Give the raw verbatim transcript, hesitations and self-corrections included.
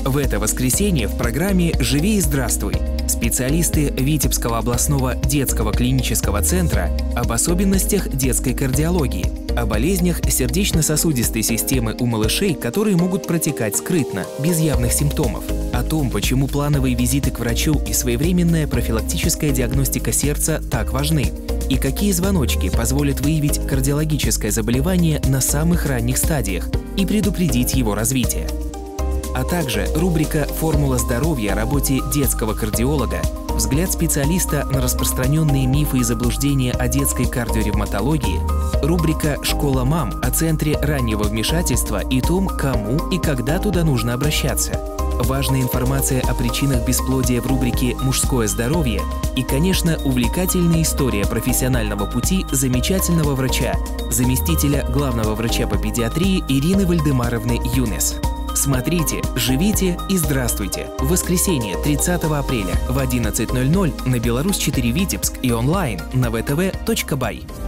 В это воскресенье в программе «Живи и здравствуй» специалисты Витебского областного детского клинического центра об особенностях детской кардиологии, о болезнях сердечно-сосудистой системы у малышей, которые могут протекать скрытно, без явных симптомов, о том, почему плановые визиты к врачу и своевременная профилактическая диагностика сердца так важны, и какие звоночки позволят выявить кардиологическое заболевание на самых ранних стадиях и предупредить его развитие. А также рубрика «Формула здоровья» о работе детского кардиолога, взгляд специалиста на распространенные мифы и заблуждения о детской кардиоревматологии, рубрика «Школа мам» о центре раннего вмешательства и том, кому и когда туда нужно обращаться, важная информация о причинах бесплодия в рубрике «Мужское здоровье» и, конечно, увлекательная история профессионального пути замечательного врача, заместителя главного врача по педиатрии Ирины Вальдемаровны Юнес. Смотрите, живите и здравствуйте! В воскресенье тридцатого апреля в одиннадцать ноль ноль на Беларусь четыре Витебск и онлайн на вэ тэ вэ точка бай.